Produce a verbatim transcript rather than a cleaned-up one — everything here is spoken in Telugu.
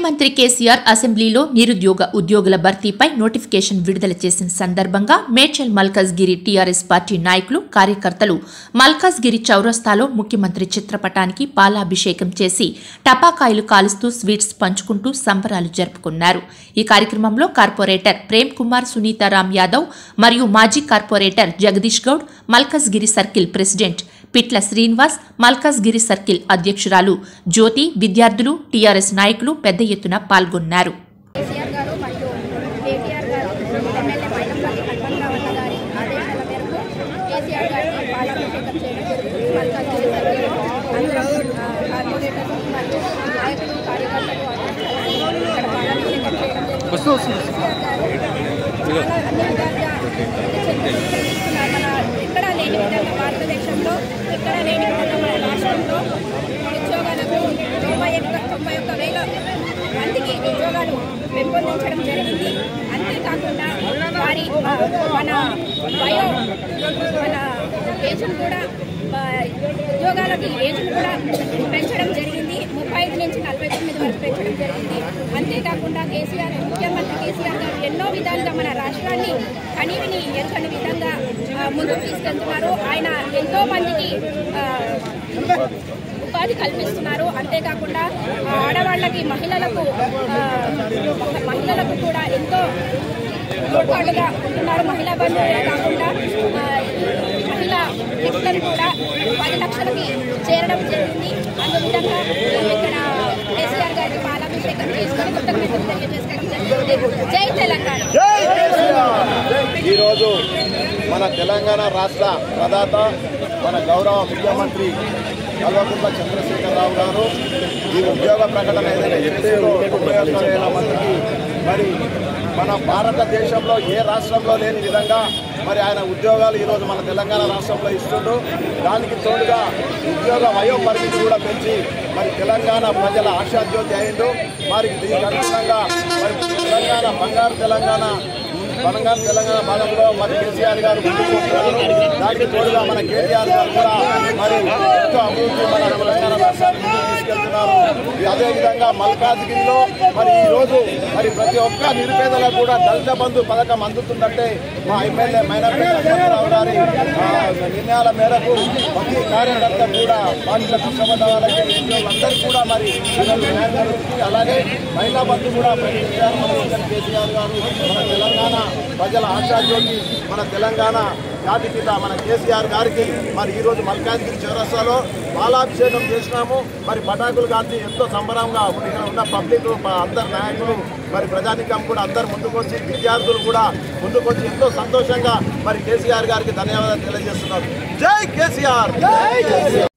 ముఖ్యమంత్రి కేసీఆర్ అసెంబ్లీలో నిరుద్యోగ ఉద్యోగుల భర్తీపై నోటిఫికేషన్ విడుదల చేసిన సందర్భంగా మేడ్చల్ మల్కాజ్గిరి టీఆర్ఎస్ పార్టీ నాయకులు కార్యకర్తలు మల్కాజ్గిరి చౌరస్తాలో ముఖ్యమంత్రి చిత్రపటానికి పాలాభిషేకం చేసి టపాకాయలు కాలుస్తూ స్వీట్స్ పంచుకుంటూ సంబరాలు జరుపుకున్నారు। ఈ కార్యక్రమంలో కార్పొరేటర్ ప్రేమ్ కుమార్ సునీతారాం యాదవ్ మరియు మాజీ corporator Jagadish Goud, Malkajgiri circle president Pitla Srinivas, Malkajgiri circle అధ్యక్షురాలు జ్యోతి, విద్యార్థులు, టీఆర్ఎస్ నాయకులు పెద్ద ఎత్తున పాల్గొన్నారు। ఇక్కడ లేని విధంగా భారతదేశంలో ఇక్కడ లేని విధంగా మన రాష్ట్రంలో ఉద్యోగాలకు తొంభై ఒక్క తొంభై ఒక్క వేల మందికి ఉద్యోగాలు పెంపొందించడం జరిగింది। అంతేకాకుండా వారి మన వయో మన ఏజ్ను కూడా ఉద్యోగాలకి ఏజ్ను కూడా పెంచడం జరిగింది। ముప్పై ఐదు నుంచి నలభై తొమ్మిది వరకు పెంచడం జరిగింది। అంతేకాకుండా కేసీఆర్ ముఖ్యమంత్రి కేసీఆర్ గారు ఎన్నో విధాలుగా మన రాష్ట్రాన్ని కనీవిని ఎరుకని విధంగా ముందుకు తీసుకెళ్తున్నారు। ఆయన ఎంతో మందికి ఉపాధి కల్పిస్తున్నారు। అంతేకాకుండా ఆడవాళ్ళకి మహిళలకు మహిళలకు కూడా ఎంతో తోడ్పాటుగా ఉంటున్నారు। మహిళా బంధువులే కాకుండా మహిళా వ్యక్తులను కూడా పది లక్షలకి చేరడం జరిగింది। అందువిధంగా ఇక్కడ కేసీఆర్ గారికి పాలాభిషేకం చేసుకుని కృతజ్ఞతలు తెలియజేసుకోవడం జరిగింది। జై తెలంగాణ। ఈరోజు మన తెలంగాణ రాష్ట్ర ప్రదాత మన గౌరవ ముఖ్యమంత్రి కల్వకుంట్ల చంద్రశేఖరరావు గారు ఈ ఉద్యోగ ప్రకటన ఏదైనా చేస్తే ముప్పై ఒక్క వేల మందికి మరి మన భారతదేశంలో ఏ రాష్ట్రంలో లేని విధంగా మరి ఆయన ఉద్యోగాలు ఈరోజు మన తెలంగాణ రాష్ట్రంలో ఇస్తుండ్రు। దానికి తోడుగా ఉద్యోగ వయో పరిమితి కూడా పెంచి మరి తెలంగాణ ప్రజల ఆశాజ్యోతి అయిండు। మరి దీనికి అనుగుణంగా మరి తెలంగాణ బంగారు తెలంగాణ బంగారు తెలంగాణ భాగంలో మరి కేసీఆర్ గారు ముందుకుంటున్నారు। దానికి తోడుగా మన కేసీఆర్ గారు కూడా మరి ఎంతో అభివృద్ధి మన తెలంగాణ రాష్ట్రాన్ని ముందుకు తీసుకెళ్తున్నారు। అదేవిధంగా మల్కాజ్గిరిలో మరి ఈరోజు మరి ప్రతి ఒక్క నిరుపేదలకు కూడా దళిత బంధు పథకం అందుతుందంటే మా ఎమ్మెల్యే మైనార్టీరావు గారి నిర్ణయాల మేరకు ప్రతి కార్యకర్త కూడా పార్టీల కష్టపడ్డ వాళ్ళకి ఉద్యోగులందరికీ కూడా మరి న్యాయం జరుగుతుంది। అలాగే మహిళా బంధు కూడా ప్రకటించారు మన కేసీఆర్ గారు। మన తెలంగాణ ప్రజల ఆశాజ్యోతి మన తెలంగాణ జాతిపిత మన కేసీఆర్ గారికి మరి ఈరోజు మల్కాజ్గిరి చౌరస్తాలో పాలాభిషేకం చేసినాము। మరి పటాకులు కాల్చి ఎంతో సంబరంగా ఇక్కడ ఉన్న పబ్లిక్ అందరు నాయకులు మరి ప్రజానికం కూడా అందరు ముందుకొచ్చి విద్యార్థులు కూడా ముందుకొచ్చి ఎంతో సంతోషంగా మరి కేసీఆర్ గారికి ధన్యవాదాలు తెలియజేస్తున్నారు। జై కేసీఆర్।